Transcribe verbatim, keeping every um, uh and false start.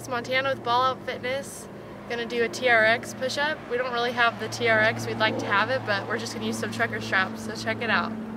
it's Montana with BallOut Fitness. Gonna do a T R X push-up. We don't really have the T R X, we'd like to have it, but we're just gonna use some trucker straps, so check it out.